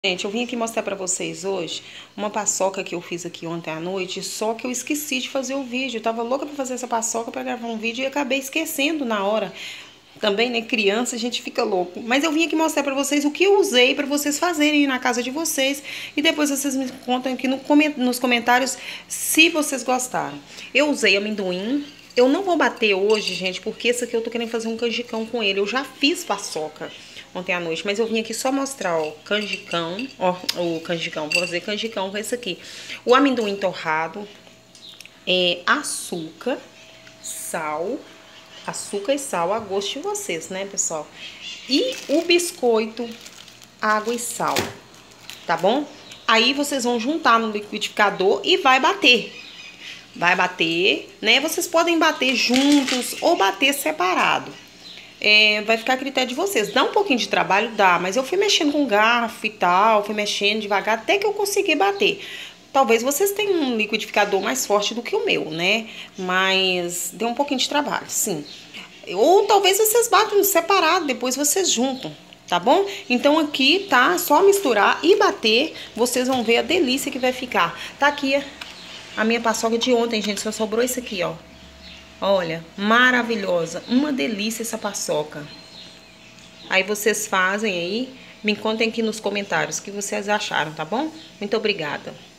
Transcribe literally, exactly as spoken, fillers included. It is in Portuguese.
Gente, eu vim aqui mostrar pra vocês hoje uma paçoca que eu fiz aqui ontem à noite, só que eu esqueci de fazer o vídeo. Eu tava louca pra fazer essa paçoca pra gravar um vídeo e acabei esquecendo na hora. Também, né, criança, a gente fica louco. Mas eu vim aqui mostrar pra vocês o que eu usei pra vocês fazerem na casa de vocês. E depois vocês me contam aqui no, nos comentários se vocês gostaram. Eu usei amendoim. Eu não vou bater hoje, gente, porque esse aqui eu tô querendo fazer um canjicão com ele. Eu já fiz paçoca ontem à noite, mas eu vim aqui só mostrar, ó, canjicão, ó, o canjicão, vou fazer canjicão com esse aqui. O amendoim torrado, é, açúcar, sal, açúcar e sal a gosto de vocês, né, pessoal? E o biscoito, água e sal, tá bom? Aí vocês vão juntar no liquidificador e vai bater. Vai bater, né? Vocês podem bater juntos ou bater separado. É, vai ficar a critério de vocês. Dá um pouquinho de trabalho? Dá, mas eu fui mexendo com garfo e tal, fui mexendo devagar até que eu consegui bater. Talvez vocês tenham um liquidificador mais forte do que o meu, né? Mas deu um pouquinho de trabalho, sim. Ou talvez vocês batam separado, depois vocês juntam, tá bom? Então aqui tá só misturar e bater, vocês vão ver a delícia que vai ficar. Tá aqui a minha paçoca de ontem, gente, só sobrou isso aqui, ó. Olha, maravilhosa, uma delícia essa paçoca. Aí vocês fazem aí, me contem aqui nos comentários o que vocês acharam, tá bom? Muito obrigada.